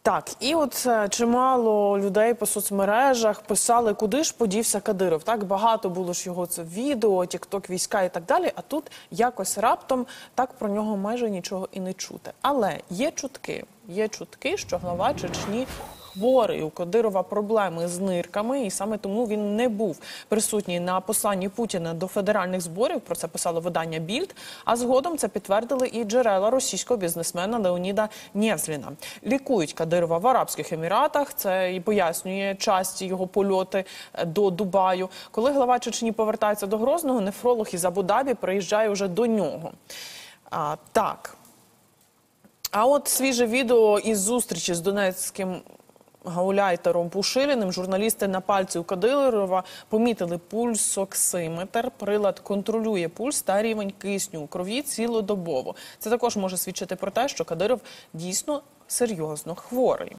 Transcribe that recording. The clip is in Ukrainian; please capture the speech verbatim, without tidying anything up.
Так, і от чимало людей по соцмережах писали, куди ж подівся Кадиров. Так багато було ж його це відео, тік-ток, війська і так далі, а тут якось раптом так про нього майже нічого і не чути. Але є чутки, є чутки, що глава Чечні хворий, у Кадирова проблеми з нирками, і саме тому він не був присутній на посланні Путіна до федеральних зборів, про це писало видання «Більд», а згодом це підтвердили і джерела російського бізнесмена Леоніда Нєвзліна. Лікують Кадирова в Арабських Еміратах, це і пояснює часті його польоти до Дубаю. Коли глава Чечні повертається до Грозного, нефролог із Абу-Дабі приїжджає вже до нього. А, так. А от свіже відео із зустрічі з донецьким гауляйтером Пушиліним. Журналісти на пальці у Кадирова помітили пульсоксиметр. Прилад контролює пульс та рівень кисню у крові цілодобово. Це також може свідчити про те, що Кадиров дійсно серйозно хворий.